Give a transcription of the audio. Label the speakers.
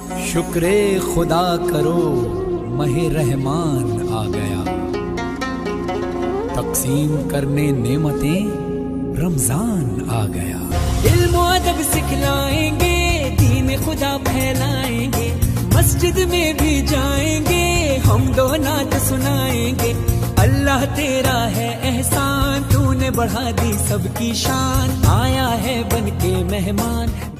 Speaker 1: शुक्रे खुदा करो महे रहमान आ गया, तकसीम करने नेमतें रमजान आ गया।
Speaker 2: इल्म अदब सिखलाएंगे, दीन खुदा फैलाएंगे, मस्जिद में भी जाएंगे, हम दो नात सुनाएंगे। अल्लाह तेरा है एहसान, तूने बढ़ा दी सबकी शान, आया है बन के मेहमान।